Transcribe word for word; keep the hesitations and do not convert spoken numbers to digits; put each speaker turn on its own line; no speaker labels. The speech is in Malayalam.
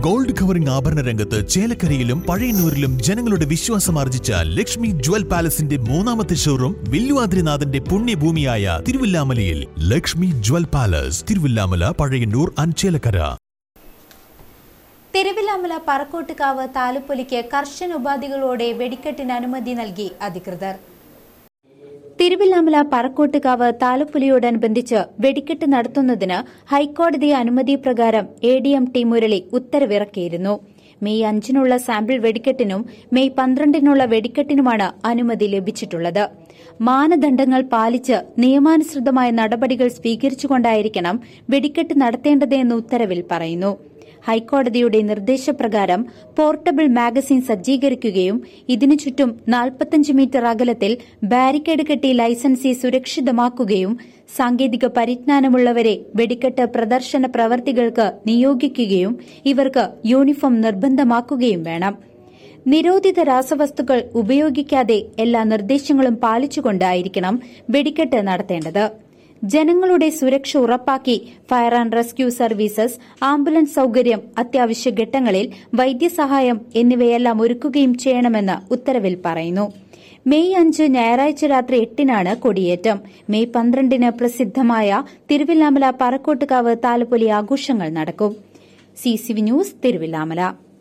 ഗോൾഡ് കവറിംഗ് ആഭരണ രംഗത്ത് ചേലക്കരയിലും പഴയന്നൂരിലും ജനങ്ങളുടെ വിശ്വാസമാർജിച്ച ലക്ഷ്മി ജ്വൽ പാലസിന്റെ മൂന്നാമത്തെ ഷോറൂം വില്ലുവാദ്രിനാഥന്റെ പുണ്യഭൂമിയായ തിരുവില്ലാമലയിൽ. Lakshmi jewel palace, Thiruvillamala, Pazhayannur and Chelakkara.
Thiruvillamala Parakkottukavu താലപ്പൊലിക്ക് കർശന ഉപാധികളോടെ വെടിക്കെട്ടിന് അനുമതി നൽകി അധികൃതർ. തിരുവില്ലാമല പറക്കോട്ടുകാവ് താലപ്പൊലിയോടനുബന്ധിച്ച് വെടിക്കെട്ട് നടത്തുന്നതിന് ഹൈക്കോടതി അനുമതി പ്രകാരം A D M T Murali ഉത്തരവിറക്കിയിരുന്നു. മെയ് അഞ്ചിനുള്ള സാമ്പിൾ വെടിക്കെട്ടിനും മെയ് പന്ത്രണ്ടിനുള്ള വെടിക്കെട്ടിനുമാണ് അനുമതി ലഭിച്ചിട്ടുള്ളത്. മാനദണ്ഡങ്ങൾ പാലിച്ച് നിയമാനുസൃതമായ നടപടികൾ സ്വീകരിച്ചുകൊണ്ടായിരിക്കണം വെടിക്കെട്ട് നടത്തേണ്ടതെന്ന് ഉത്തരവിൽ പറയുന്നു. ഹൈക്കോടതിയുടെ നിർദ്ദേശപ്രകാരം പോർട്ടബിൾ മാഗസിൻ സജ്ജീകരിക്കുകയും ഇതിനു ചുറ്റും നാൽപ്പത്തിയഞ്ച് മീറ്റർ അകലത്തിൽ ബാരിക്കേഡ് കെട്ടി ലൈസൻസി സുരക്ഷിതമാക്കുകയും സാങ്കേതിക പരിജ്ഞാനമുള്ളവരെ വെടിക്കെട്ട് പ്രദർശന പ്രവർത്തികൾക്ക് നിയോഗിക്കുകയും ഇവർക്ക് യൂണിഫോം നിർബന്ധമാക്കുകയും വേണം. നിരോധിത രാസവസ്തുക്കൾ ഉപയോഗിക്കാതെ എല്ലാ നിർദ്ദേശങ്ങളും പാലിച്ചുകൊണ്ടായിരിക്കണം വെടിക്കെട്ട് നടത്തേണ്ടത്. ജനങ്ങളുടെ സുരക്ഷ ഉറപ്പാക്കി fire and rescue services, ambulance സൌകര്യം, അത്യാവശ്യ ഘട്ടങ്ങളിൽ വൈദ്യസഹായം എന്നിവയെല്ലാം ഒരുക്കുകയും ചെയ്യണമെന്ന് ഉത്തരവിൽ പറയുന്നു. മെയ് അഞ്ച് ഞായറാഴ്ച രാത്രി എട്ടിനാണ് കൊടിയേറ്റം. മെയ് പന്ത്രണ്ടിന് പ്രസിദ്ധമായ തിരുവില്ലാമല പറക്കോട്ടുകാവ് താലപ്പൊലി ആഘോഷങ്ങൾ നടക്കും. C C V news, Thiruvilwamala.